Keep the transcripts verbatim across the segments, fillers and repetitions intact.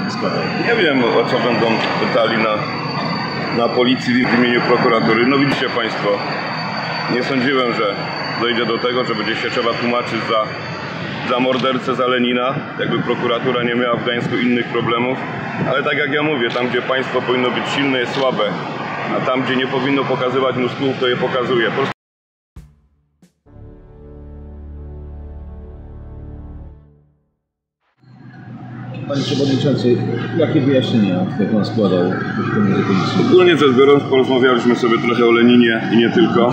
składają? Nie wiem, o co będą pytali na, na policji w imieniu prokuratury. No widzicie Państwo, nie sądziłem, że dojdzie do tego, że będzie się trzeba tłumaczyć za, za mordercę, za Lenina. Jakby prokuratura nie miała w Gdańsku innych problemów. Ale tak jak ja mówię, tam gdzie państwo powinno być silne, jest słabe. A tam gdzie nie powinno pokazywać mózgów, to je pokazuje. Panie Przewodniczący, jakie wyjaśnienia Pan składał w komisji? Ogólnie rzecz biorąc, porozmawialiśmy sobie trochę o Leninie i nie tylko.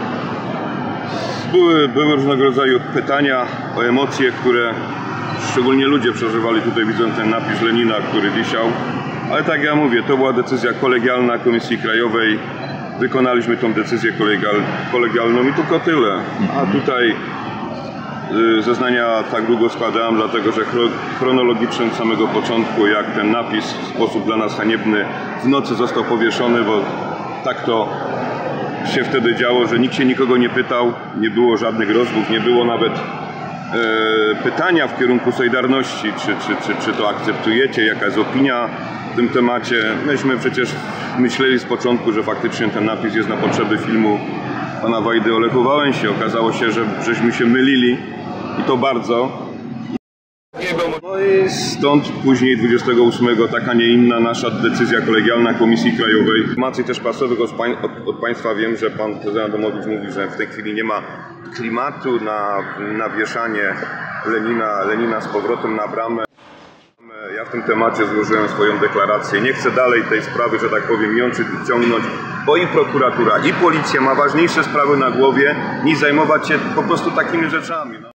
Były, były różnego rodzaju pytania o emocje, które szczególnie ludzie przeżywali tutaj, widząc ten napis Lenina, który wisiał. Ale tak jak ja mówię, to była decyzja kolegialna Komisji Krajowej. Wykonaliśmy tą decyzję kolegial, kolegialną i tylko tyle. A tutaj y, zeznania tak długo składałem, dlatego że chronologicznie od samego początku, jak ten napis w sposób dla nas haniebny w nocy został powieszony, bo tak to się wtedy działo, że nikt się nikogo nie pytał, nie było żadnych rozmów, nie było nawet e, pytania w kierunku Solidarności, czy, czy, czy, czy to akceptujecie, jaka jest opinia w tym temacie. Myśmy przecież myśleli z początku, że faktycznie ten napis jest na potrzeby filmu pana Wajdy o Lechu Wałęsie. Okazało się, że żeśmy się mylili i to bardzo. No i stąd później dwudziestego ósmego taka, nie inna nasza decyzja kolegialna Komisji Krajowej. Informacji też prasowych od, pań, od, od Państwa wiem, że Pan Prezydent Adamowicz mówi, że w tej chwili nie ma klimatu na, na wieszanie Lenina, Lenina z powrotem na bramę. Ja w tym temacie złożyłem swoją deklarację. Nie chcę dalej tej sprawy, że tak powiem, jączyć i ciągnąć, bo i prokuratura, i policja ma ważniejsze sprawy na głowie, niż zajmować się po prostu takimi rzeczami. No.